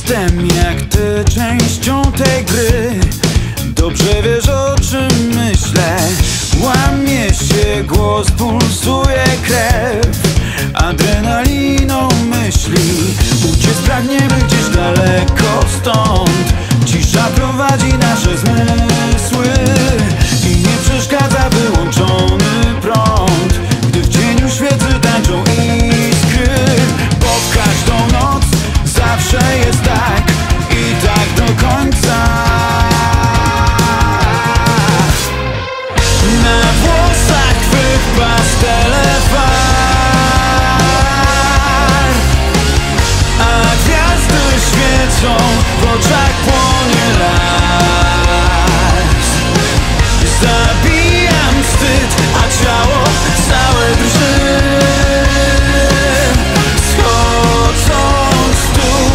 Jestem jak ty częścią tej gry. Dobrze wiesz, o czym myślę. Łamie się głos, pulsuje krew adrenaliną myśli. Uciec pragniemy gdzieś daleko stąd. Cisza prowadzi nasze zmysły i nie przeszkadza wyłączony prąd, gdy w cieniu świecy tańczą iskry. Bo w każdą noc zawsze jest tak i tak do końca. Na włosach twych pastele far, a gwiazdy świecą, w oczach płonie las. Zabijam wstyd, a ciało całe drży, schodząc tu.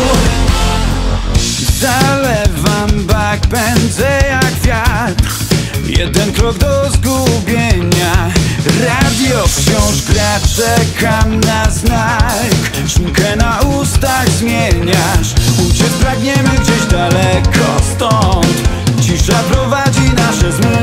Zalewam bak, pędzę jak wiatr. Jeden krok do zgubienia. Radio wciąż gra, czekam na znak. Szminkę na ustach zmieniasz. Uciec pragniemy gdzieś daleko stąd. Cisza prowadzi nasze zmysły